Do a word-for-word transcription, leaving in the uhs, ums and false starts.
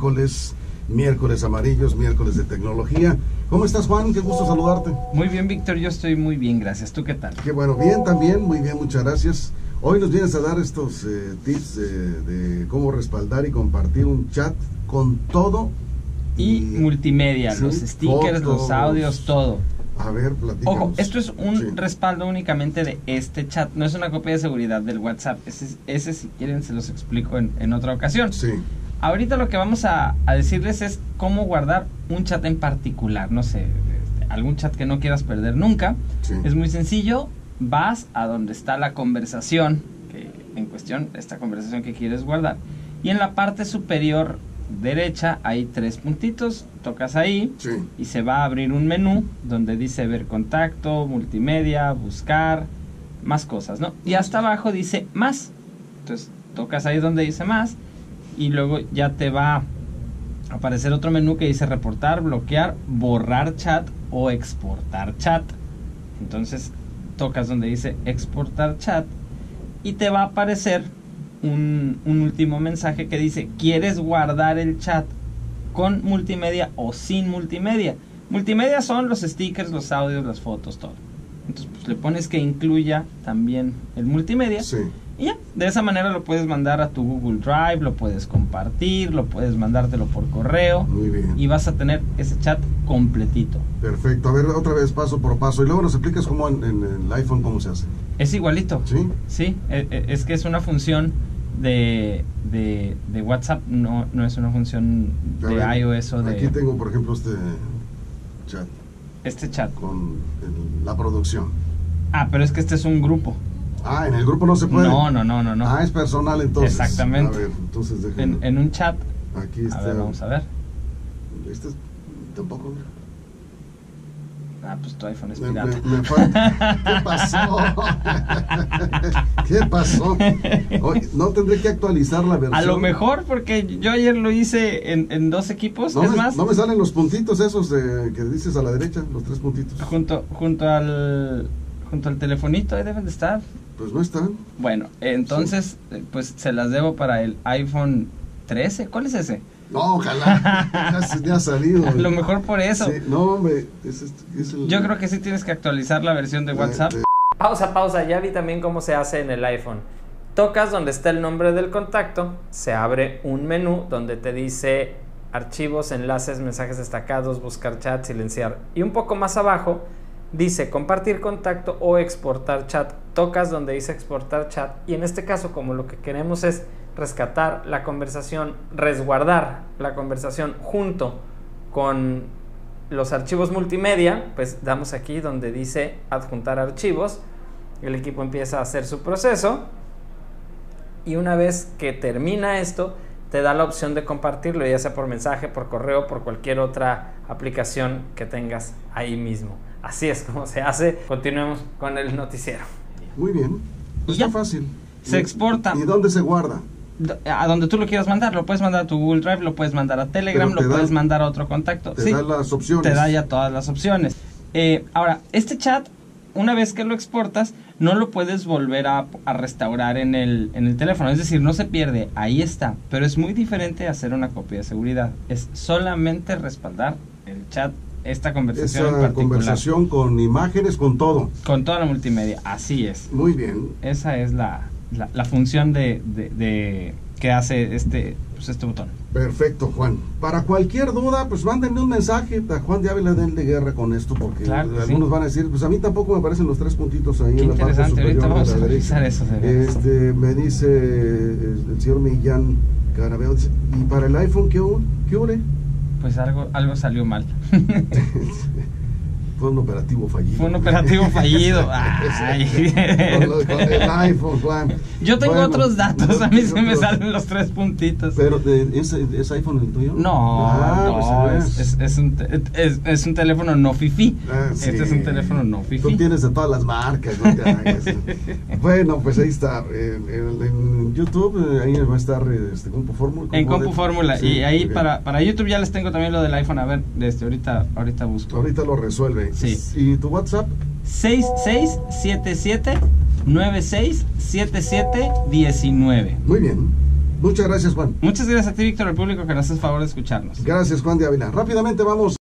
miércoles, miércoles amarillos, miércoles de tecnología. ¿Cómo estás, Juan? Qué gusto saludarte. Muy bien, Víctor, yo estoy muy bien, gracias. ¿Tú qué tal? Qué bueno, bien también, muy bien, muchas gracias. Hoy nos vienes a dar estos eh, tips eh, de cómo respaldar y compartir un chat con todo. Y, y multimedia, ¿sí? Los stickers, fotos, los audios, todo. A ver, platícanos. Ojo, esto es un sí. respaldo únicamente de este chat, no es una copia de seguridad del WhatsApp. Ese, ese si quieren se los explico en, en otra ocasión. Sí. Ahorita lo que vamos a, a decirles es cómo guardar un chat en particular, no sé, este, algún chat que no quieras perder nunca. Sí. Es muy sencillo, vas a donde está la conversación, que en cuestión, esta conversación que quieres guardar, y en la parte superior derecha hay tres puntitos, tocas ahí, sí. y se va a abrir un menú donde dice ver contacto, multimedia, buscar, más cosas, ¿no? Y hasta abajo dice más, entonces tocas ahí donde dice más, y luego ya te va a aparecer otro menú que dice reportar, bloquear, borrar chat o exportar chat. Entonces tocas donde dice exportar chat y te va a aparecer un, un último mensaje que dice ¿quieres guardar el chat con multimedia o sin multimedia? Multimedia son los stickers, los audios, las fotos, todo. Entonces pues, le pones que incluya también el multimedia. Sí. Y ya, de esa manera lo puedes mandar a tu Google Drive, lo puedes compartir, lo puedes mandártelo por correo. Muy bien. Y vas a tener ese chat completito. Perfecto. A ver, otra vez paso por paso. Y luego nos explicas cómo en, en el iPhone cómo se hace. Es igualito. ¿Sí? Sí, es que es una función de, de, de WhatsApp, no, no es una función A de ver, iOS o de... Aquí tengo, por ejemplo, este chat. Este chat. Con el, la producción. Ah, pero es que este es un grupo. Ah, en el grupo no se puede. No, no, no, no, no. Ah, es personal entonces. Exactamente. A ver, entonces déjenme. En, en un chat. Aquí está. A ver, vamos a ver. Este es, tampoco. Ah, pues tu iPhone es Me, pirata. me, me falta. ¿Qué pasó? ¿Qué pasó? Oye, ¿no tendré que actualizar la versión? A lo mejor, porque yo ayer lo hice en, en dos equipos. No es me, más, no me salen los puntitos esos de, que dices a la derecha, los tres puntitos. Junto, junto al junto al telefonito, ahí deben de estar. Pues no están. Bueno, entonces, sí. pues se las debo para el iPhone trece. ¿Cuál es ese? No, ojalá. ya, ya ha salido. A lo mejor por eso. Sí, no, hombre. Es, es, es el, yo creo que sí tienes que actualizar la versión de WhatsApp. De, de... Pausa, pausa. Ya vi también cómo se hace en el iPhone. Tocas donde está el nombre del contacto, se abre un menú donde te dice archivos, enlaces, mensajes destacados, buscar chat, silenciar. Y un poco más abajo dice compartir contacto o exportar chat. Tocas donde dice exportar chat y en este caso, como lo que queremos es rescatar la conversación, resguardar la conversación junto con los archivos multimedia, pues damos aquí donde dice adjuntar archivos. El equipo empieza a hacer su proceso y una vez que termina esto te da la opción de compartirlo, ya sea por mensaje, por correo, por cualquier otra aplicación que tengas ahí mismo. Así es como se hace. Continuemos con el noticiero. Muy bien. Pues está fácil. Se ¿Y, exporta. ¿Y dónde se guarda? A donde tú lo quieras mandar. Lo puedes mandar a tu Google Drive, lo puedes mandar a Telegram, lo da, puedes mandar a otro contacto. Te sí, da las opciones. Te da ya todas las opciones. Eh, ahora, este chat, una vez que lo exportas, no lo puedes volver a, a restaurar en el, en el teléfono. Es decir, no se pierde, ahí está. Pero es muy diferente hacer una copia de seguridad. Es solamente respaldar el chat, esta conversación Esa en particular. conversación con imágenes, con todo. Con toda la multimedia, así es. Muy bien. Esa es la, la, la función de, de, de que hace este, pues este botón. Perfecto, Juan. Para cualquier duda, pues mándenme un mensaje a Juan de Ávila de Guerra con esto, porque claro, algunos sí. van a decir, pues a mí tampoco me aparecen los tres puntitos ahí. Qué en la parte superior. Ahorita vamos de la a revisar derecha. eso. De este, me dice el señor Millán Carabeo, dice, ¿y para el iPhone qué hubo? ¿Qué hubo? Pues algo, algo salió mal. Fue un operativo fallido. Fue un operativo fallido. Ay. Con, lo, con el iPhone, Juan. Yo tengo bueno, otros datos, a mí se me salen los tres puntitos. Pero, ¿es, ¿es iPhone el tuyo? No, ah, no, pues, es, es, es, un, es, es un teléfono no fifi. Ah, sí. Este es un teléfono no fifi. Tú tienes de todas las marcas, no te hagas. Bueno, pues ahí está. En, en, en YouTube, ahí va a estar este, Compu Fórmula. En Compu Fórmula. Sí, y ahí okay. para, para YouTube ya les tengo también lo del iPhone. A ver, desde ahorita, ahorita busco. Ahorita lo resuelve. Sí. ¿Y tu WhatsApp? seis seis siete siete nueve seis siete siete uno nueve. Muy bien. Muchas gracias, Juan. Muchas gracias a ti, Víctor, al público que nos hace el favor de escucharnos. Gracias, Juan de Ávila. Rápidamente vamos